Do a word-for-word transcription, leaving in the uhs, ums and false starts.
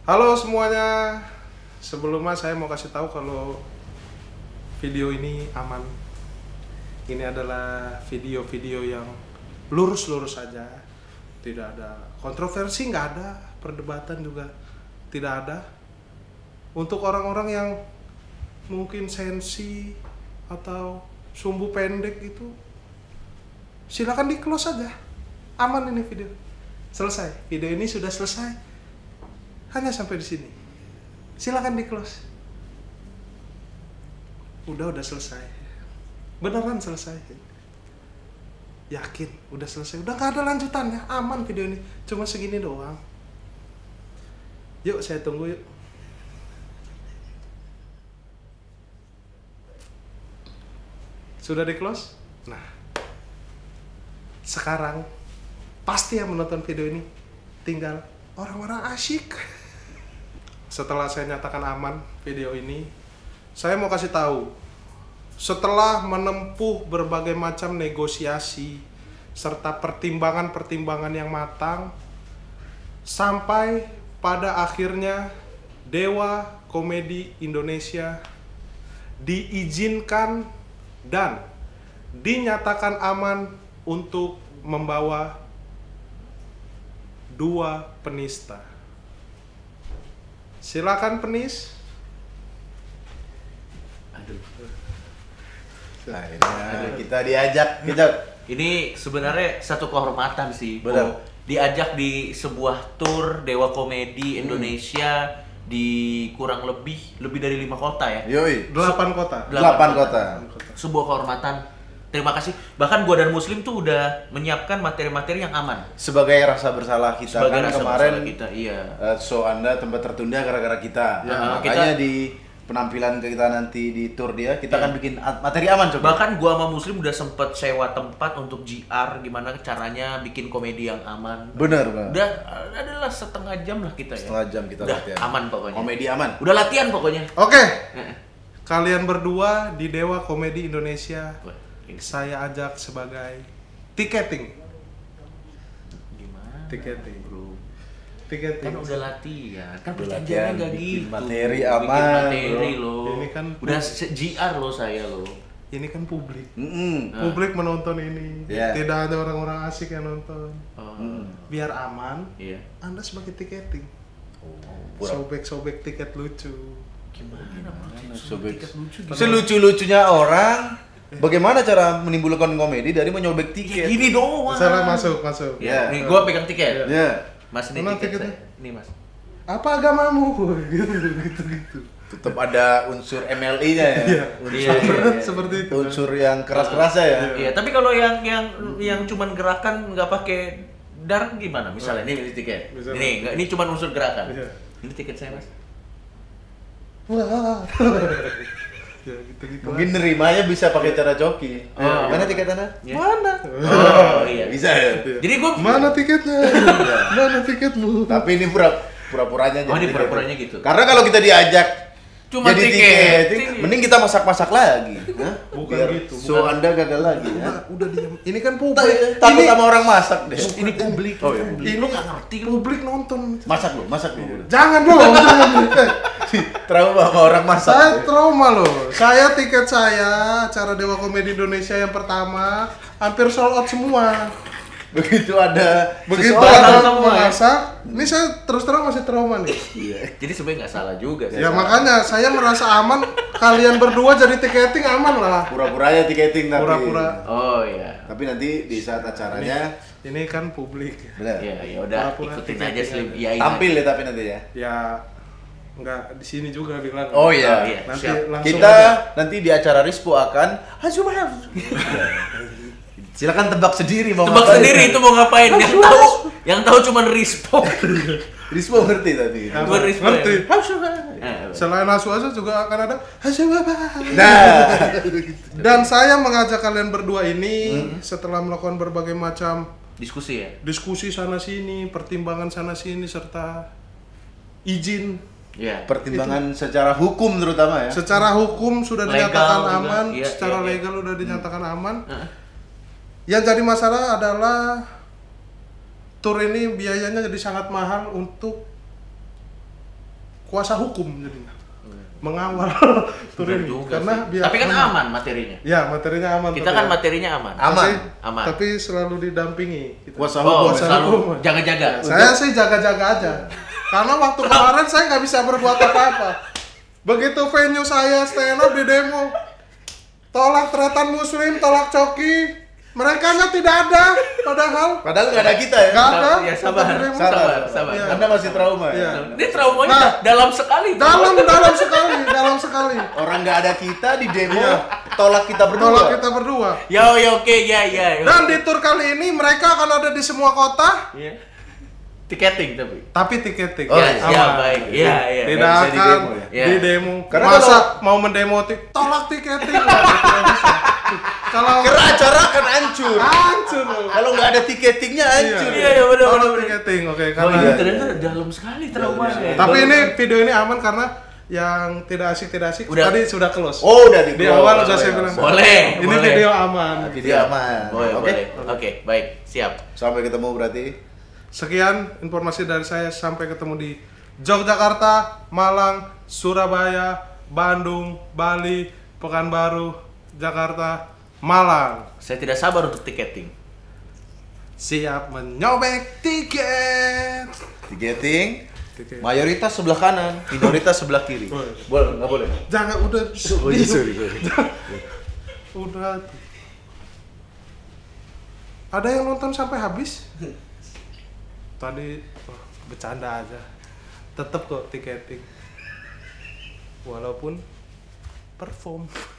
Halo semuanya, sebelumnya saya mau kasih tahu kalau video ini aman. Ini adalah video-video yang lurus-lurus saja, tidak ada kontroversi, nggak ada perdebatan juga, tidak ada. Untuk orang-orang yang mungkin sensi atau sumbu pendek itu, silakan di close saja. Aman ini video, selesai. Video ini sudah selesai. Hanya sampai di sini. Silakan di close. Udah udah selesai. Beneran selesai. Yakin udah selesai. Udah gak ada lanjutannya. Aman video ini. Cuma segini doang. Yuk saya tunggu yuk. Sudah di close? Nah, sekarang pasti yang menonton video ini tinggal orang-orang asyik. Setelah saya nyatakan aman video ini, saya mau kasih tahu, setelah menempuh berbagai macam negosiasi serta pertimbangan-pertimbangan yang matang, sampai pada akhirnya Dewa Komedi Indonesia diizinkan dan dinyatakan aman untuk membawa dua penista. Silakan penis. Aduh. Akhirnya kita diajak, kita Ini sebenarnya satu kehormatan sih. Benar. Oh, diajak di sebuah tour Dewa Komedi Indonesia hmm. di kurang lebih lebih dari lima kota ya. Yoi. Delapan kota. Delapan kota. Sebuah kehormatan. Terima kasih. Bahkan gua dan Muslim tuh udah menyiapkan materi-materi yang aman. Sebagai rasa bersalah kita Sebagai kan rasa kemarin bersalah kita, iya. uh, show Anda tempat tertunda gara-gara kita. Ya, Nah, makanya kita- di penampilan kita nanti di tour dia, kita Ya. akan bikin a- materi aman coba. Bahkan gua sama Muslim udah sempet sewa tempat untuk G R, gimana caranya bikin komedi yang aman. Bener, Bang. Udah adalah setengah jam lah kita ya. Setengah jam kita udah latihan. aman pokoknya. Komedi aman. Udah latihan pokoknya. Oke, Heeh. kalian berdua di Dewa Komedi Indonesia, Wah, ini saya ajak sebagai tiketing. gimana? Tiketing. Bro. Tiketing. Kan udah latihan. Kan Udah perjanjiannya latihan, enggak bikin gitu. materi Bikin aman, materi bro. lo. Ini kan udah se- G R lo saya lo. Ini kan publik. Mm-mm. Nah. Publik menonton ini. Ya. Tidak ada orang-orang asik yang nonton. Oh. Mm. Biar aman, Iya. Anda sebagai tiketing. Pura- Sobek-sobek tiket lucu. Gimana? Gimana, maksud sobek? tiket lucu gimana? Selucu-lucunya orang, bagaimana cara menimbulkan komedi dari menyobek Ya, tiket? gini doang. Salah masuk, masuk. Ya, Ya. nih gua pegang tiket. Ya. Mas ini Mana tiket tiketnya? saya. Nih, Mas. Apa agamamu? Gitu, gitu, gitu. Tetap ada unsur M L I-nya ya. Iya. Iya, iya, iya. Seperti itu. Unsur yang keras-kerasnya ya. Iya, tapi kalau yang yang yang cuman gerakan nggak pakai dar gimana? Misalnya ini, ini tiket. Misalnya. Ini nggak, ini cuman unsur gerakan. Iya. Ini tiket saya, Mas. Wah. Ya gitu-gitu. Mungkin nerimanya bisa pakai cara joki. Oh. Mana tiket Anda? Ya. Mana? Oh, iya. Bisa ya. Jadi gua Mana tiketnya? Mana tiketmu? Tapi ini pura pura-puranya Oh, ini tiket. pura-puranya gitu. Karena kalau kita diajak Cuma jadi tiket. tiket, mending kita masak-masak lagi. Hah? Bukan Biar gitu, So bukan. Anda gagal lagi ya. Udah, udah diam. Ini kan Takut publik. takut Ini sama orang masak deh. Ini publik. Oh, iya. Ini lu nggak ngerti lu. publik nonton. Masak lu, masak lu. Jangan dong, jangan. Trauma sama orang masak. Saya trauma loh. Saya tiket saya acara Dewa Komedi Indonesia yang pertama hampir sold out semua. Begitu ada Begitu seseorang- ada semua ya. masak, ini saya terus terang masih trauma nih. Iya. Jadi sebenarnya nggak salah juga. Ya makanya saya merasa aman. Kalian berdua jadi tiketing aman lah. Pura-puranya tiketing tapi. Pura-pura. Oh iya. Tapi nanti di saat acaranya Ini kan publik. benar. Iya, ya udah Pura-pura ikutin tiket aja tiket. Slim. Iyain Tampil aja. ya tapi nanti ya. Ya nggak di sini juga bilang. Oh iya. Oh, iya. Nanti Siap. langsung Kita aja. nanti di acara Rispo akan silakan tebak sendiri mau Tebak ngapain. sendiri itu mau ngapain? Yang tahu, yang tahu cuma Rispo. Rispo ngerti tadi. Ya, Gua Rispo ngerti. ya. Eh, Selain Asu Asu juga akan ada Asu Baba. Nah, Dan saya mengajak kalian berdua ini setelah melakukan berbagai macam Diskusi ya. diskusi sana sini, pertimbangan sana sini serta izin Iya. pertimbangan secara hukum terutama ya. secara hukum sudah Legal dinyatakan juga. aman, Iya, secara iya, iya. legal sudah dinyatakan aman. Heeh. Yang jadi masalah adalah tour ini biayanya jadi sangat mahal untuk kuasa hukum jadinya. Mengawal tur Bener ini juga karena sih. biar Tapi kan aman materinya. Ya, materinya aman. Kita tapi kan ya. materinya aman. Aman. Tapi, Aman. tapi selalu didampingi. Kita. Kuasa Oh, hukum. Kuasa selalu hukum. jaga-jaga. Saya sih jaga-jaga aja. Karena waktu kemarin saya nggak bisa berbuat apa-apa. Begitu venue saya stand up di demo, tolak Tretan Muslim, tolak Coki, mereka nya tidak ada. Padahal Padahal nggak ada kita ya. nggak ada. Ya sabar, Kita di demo. sabar, sabar. Iya. Anda masih trauma Iya. ya. Ini traumanya Nah, dalam sekali. tuh. Dalam, dalam sekali, dalam sekali. Orang nggak ada kita di demo, Iya. tolak kita berdua. Tolak kita berdua. Ya, ya oke, ya, ya. ya. Dan di tour kali ini mereka akan ada di semua kota, Iya. Tiketing tapi. tapi tiketing. Oh, ya, iya. ya, Aman. baik. Iya, iya. Tidak Nggak bisa di akan demo ya? Iya. di demo. Karena Masa kalau- mau mendemo tik, tolak tiketing. Nggak bisa. Kalau Karena acara akan hancur. hancur. Kalau nggak ada tiketingnya hancur. Iya, iya, benar, Tolak benar. tiketing, oke. Oh, Karena ini ternyata dalam sekali traumanya. tapi Baru- ini video ini aman karena yang tidak asik tidak asik Udah. tadi sudah close. Oh, udah di Di awal udah saya bilang. Boleh, Ini boleh. video aman. Video aman. Boleh, Oke. boleh. Oke, baik. Siap. Sampai ketemu berarti. Sekian informasi dari saya, sampai ketemu di Yogyakarta, Malang, Surabaya, Bandung, Bali, Pekanbaru, Jakarta, Malang. Saya tidak sabar untuk tiketing. Siap menyobek tiket. Tiketing. Tiket. Mayoritas sebelah kanan, minoritas sebelah kiri. Boleh. Boleh, nggak boleh. Jangan udah. Oh, iya, sorry, sorry. Udah. Ada yang nonton sampai habis? Tadi oh, bercanda aja. Tetep kok tiketing. Walaupun perform.